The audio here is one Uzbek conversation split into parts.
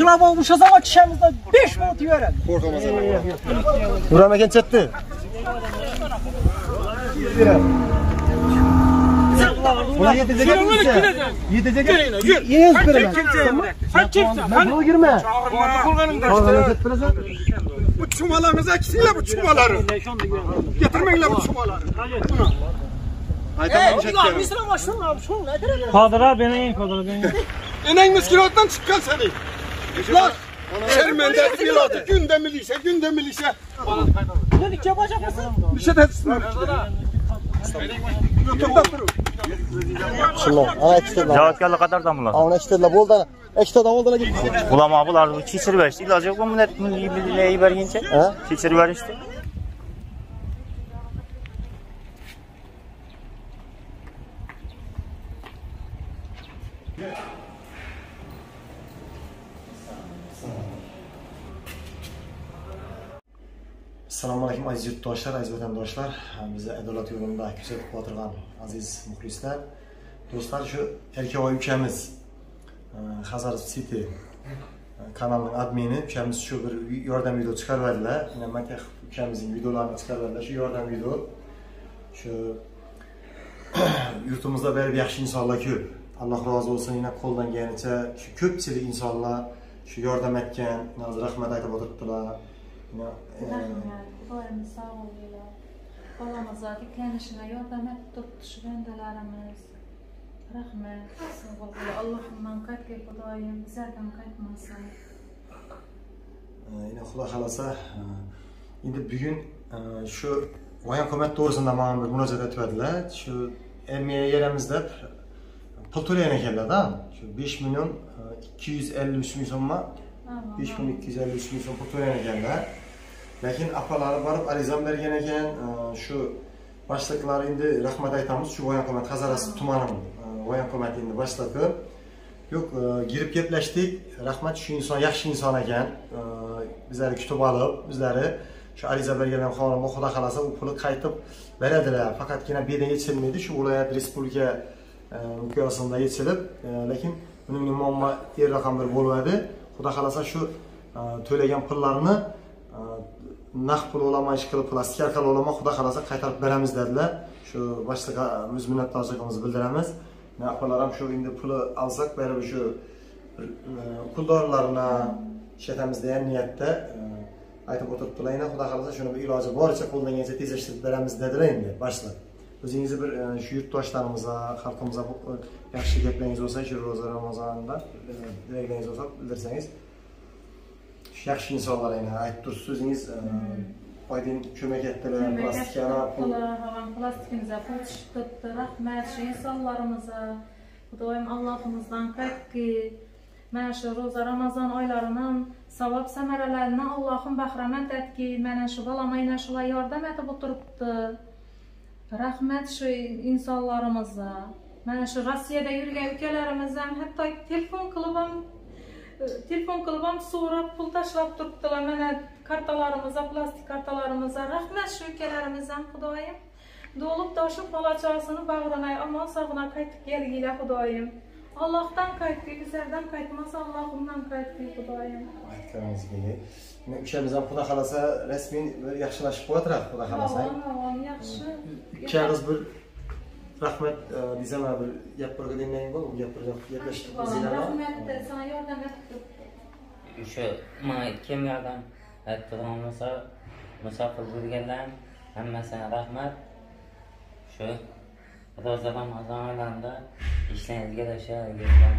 Şuna olmuşuz ama çişemizde 5 minut verelim. Korkamaz. Buram eken çetti. Buna yetecek misin? Yetecek misin? Yiyez birine. Sen kimsin? Ben buna girme. Kulağını işte. Bu çumalarınızı eksiyle bu çumaları. Getirmeyle bu çumaları. Ulan misra başlama abi. Şunu nedir? Kadir abi beni yiyin Kadir abi. Enen miskirattan çıkan seni. Lan. Şermende miladı. Günde milise. Dedik yapacak mısın? Bir şey etsin. YouTube'da durun. Şimdi ana ekşitedler. Cavatkarlı kadar da mı lan? Ana ekşitedler bolda. Ekşitedler bolda gitsin. Ulama bular çiçir ver işte. İlacı yok mu millet neyi verince? Çiçir ver işte. Assalomualaikum aziz yurtdoshlar, aziz vatandoshlar. Bizni adolat yo'lida kuzatib o'tirgan aziz muxlislar. Do'stlar, shu Erkavoy ukamiz Hazar City kanalining admini ukamiz shu bir yordam video chiqardilar. Mana Makah ukamizning videolarini chiqardilar. Shu yordam video. Shu yurtimizda baribir yaxshi insonlar ko'p. Alloh rozi bo'lsin. Yana qo'ldan kelganicha shu ko'pchilik insonlar shu yordam etgan, rahmat aytib o'tiribdilar. Xudoyimiz sağ olsunlar. Balamiza diklanishine yordam etib turibdi shu bandalarimiz. Rahmat. Sağ olsunlar. Allohimdan qaytga Xudoyim bizlardan qaytmasin. Yine Xudo xolasa endi bugun shu voyankomat to'g'risida mana bir murojaat etdilar. Shu armiyaga yeramiz deb pul to'lagan ekanlar-da. Shu 5 million 253 ming so'mma 5 million 253 ming so'm pul to'lagan ekanlar. Lekin apalari borib arizam bergan ekan. Shu boshliqlar endi rahmat aytamiz. Shu voyankomat Hazarasi tumanining voyankomati endi boshlig'i. Yo'q, girib gaplashdik. Rahmat, shu inson yaxshi inson ekan. Bizlarni kutib olib, bizlarni shu ariza bergan xonim Xudo xolasa u pulni qaytib beradilar. Faqatgina beda yechilmaydi, shu viloyat respublika miqyosida yechilib, lekin buning muammo raqam bir bo'ladi. Xudo xolasa shu to'lagan pullarni naqd pul olaman, ish qilib plastik orqali olaman, Xudo xolasa qaytarib beramiz dedilar. Shu boshlig'a o'z minnatdorligimizni bildiramiz. Apalar ham shu endi puli alsak, baribir shu puldorlarni ishlatamiz degan niyatda aytib o'tiribdilar. Xudo xolasa shuni bir iloji boricha qo'ldan kelsa tezlashtirib beramiz dedilar endi boshliq. O'zingizni bir shu yurtdoshlarimizga, xalqimizga yaxshi gaplaringiz bo'lsa, shu ro'za Ramazonda tilaklaringiz bo'lsa bildirsangiz. Yaxshi insonlar endi aytib tursiz o'zingiz Aydın kömək etdiler, plastikana pul. Plastikimize pul çıktı, rahmet şu insanlarımıza. Xudoyim Allah'ımızdan qaytki, mana şu roza Ramazan aylarının savab səmərələrindən Allah'ım bəxrəmət etki, mənə şu balamayla şula yardım etib oturubdu. Rahmet şu insanlarımıza. Mana şu Rossiyada yürüyen ülkələrimizdən hətta telefon kılıbam sonra pul taşlap durubdular mənə kartalarımıza, plastik kartalarımıza. Rahmet şu ülkələrimizdən Xudoyim. Dolup taşıp balacasını bağlanay, aman sağına qaytıb gelgiyle Xudoyim. Allah'tan qaytdı, bizlerden qaytmasa Allah'ımdan qaytdı Xudoyim. Aytkanınız gibi. Uşamizdan Xudo xolasa resmen yaxshilashib qo'yatrak Xudo xolasa. Yaxshi. Ikkimiz bir rahmat desam bir gap birga demang bu gaplashdik. Rahmat, sana yordam etdi. O'sha menga kim yordam etdigan bo'lsa, musofir bo'lganlar hammasine rahmat. Şu roza Ramazan oylarında işlerinizge de şey görüşürüz.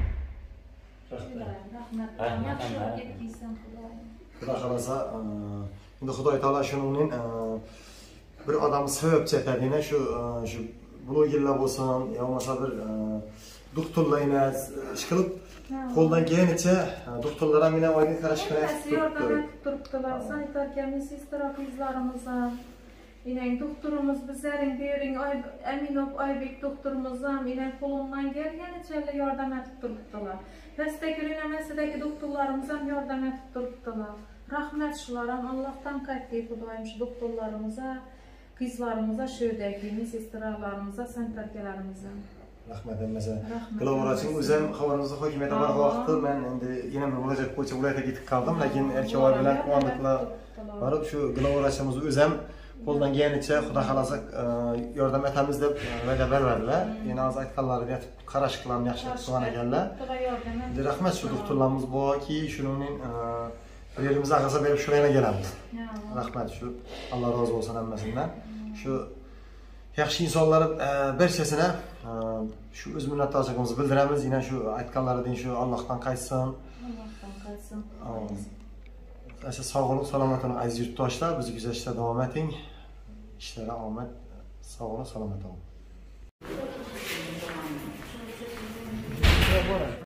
Rahmet. Xudo xolasa endi Xudoy taolo shuning bir odam sababchi etadina shu blogerlar bo'lsin, yo bo'lmasa bir doktorlarni ish qilib qo'ldan kelganicha doktorlar ham meni oyga qarashib turibdilar. Sanitar medsinstra qizlarimizni İnen doktorumuz bizlerin diyerin Eminov Aybek doktorumuzdan inen kolundan gelgeniçe yardım etip duruptular. Desteklenemesindeki doktorlarımızdan yardım etip duruptular. Rahmet şularım Allah'tan qaytdıyıp Xudoyim şu doktorlarımıza, kızlarımıza, şöydeki, sistralarımıza, santarkelarımıza. Rahmat mesela. Kılavuracın özüm xabarınızı hokimiyete var vaqtı men endi yana bir murojaat bo'yicha viloyatga ketib qoldim, lekin erkaklar bilan quvondiqlar barib shu kılavuracımız özüm qo'ldan kelganicha xudo xolasa yordam etamiz deb va'da berdilar. Yana hozir aytganlari deb qarash qilaman yaxshi qilgan ekanlar. Endi rahmat shu doktorlarimiz borki, shuning birimiz ag'asa berib shu yana kelamiz. Rahmat shu Alloh rozi bo'lsin hammasidan. Shu yaxshi insonlar barchasini shu o'z minnatdorchiligimizni bildiramiz. Yana shu aytganlaridan shu Allohdan qaytsin. Allohdan qaytsin. Sog'lik, salomat bo'ling aziz yurtdoshlar. Bizni kuzatishda davom eting. İşlere omad, sog'lik, salomat bo'ling.